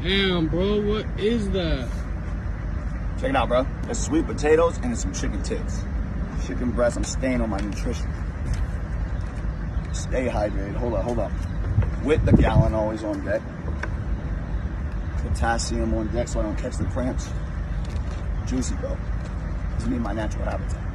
Damn, bro, what is that? Check it out, bro. It's sweet potatoes and it's some chicken tits. Chicken breast. I'm staying on my nutrition. Stay hydrated. Hold up. With the gallon always on deck. Potassium on deck so I don't catch the cramps. Juicy, bro. This is me in my natural habitat.